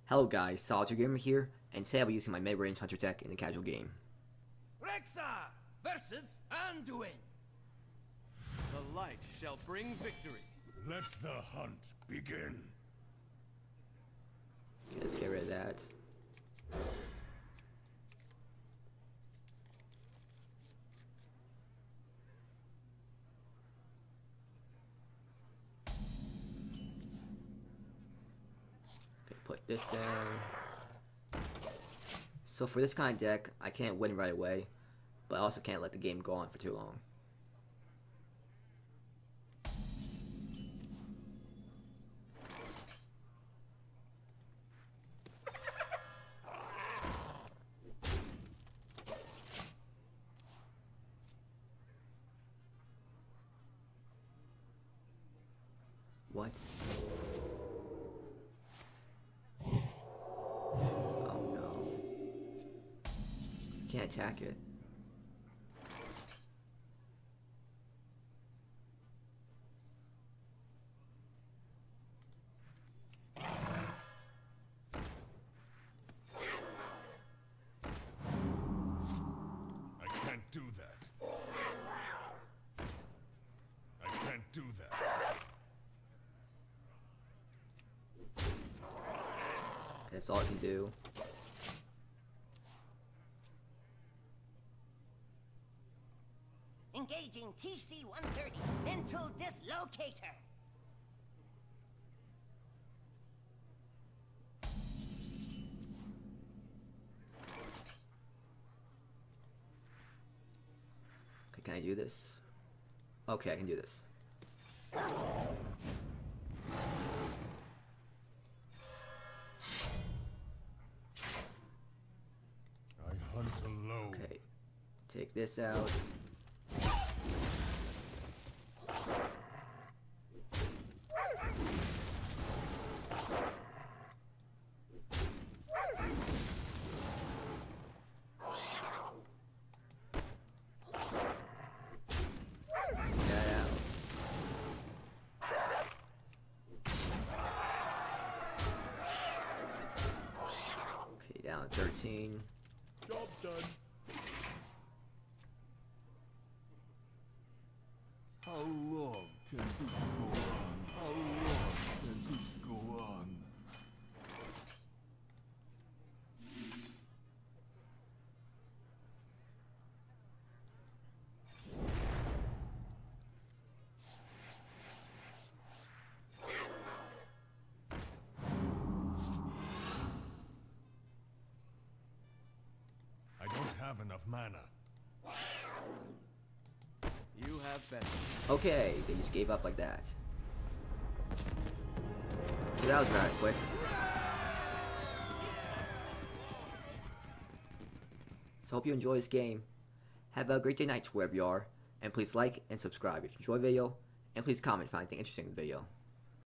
Hello guys, Solitaire Gamer here, and today I'll be using my mid-range hunter deck in a casual game. Rexa versus Anduin. The light shall bring victory. Let the hunt begin. Okay, let's get rid of that. Okay, put this down. So for this kind of deck, I can't win right away, but I also can't let the game go on for too long. What? Oh no. Can't attack it. I can't do that. I can't do that. That's all I can do. Engaging TC-130 mental dislocator. Okay, can I do this? Okay, I can do this. I hunt alone. Okay, take this out. Down 13. Job done. How long can this go on? How long can this go on? I don't have enough mana. You have better. Okay, they just gave up like that. So that was very quick. So hope you enjoy this game. Have a great day night wherever you are. And please like and subscribe if you enjoy the video. And please comment if you find anything interesting in the video.